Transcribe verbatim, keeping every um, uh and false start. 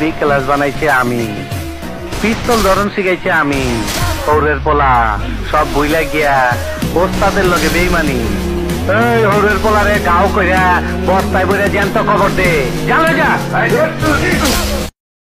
B class বানাইছে আমি, পিস্তল ধরন শিখাইছে আমি, হৌরের পোলা সব বুইলা গিয়া ওস্তাদের লগে বেইমানি। এই হৌরের পোলারে গাও কইরা বস্তায় বইরা জ্যান্ত খবর দে, জানো যা।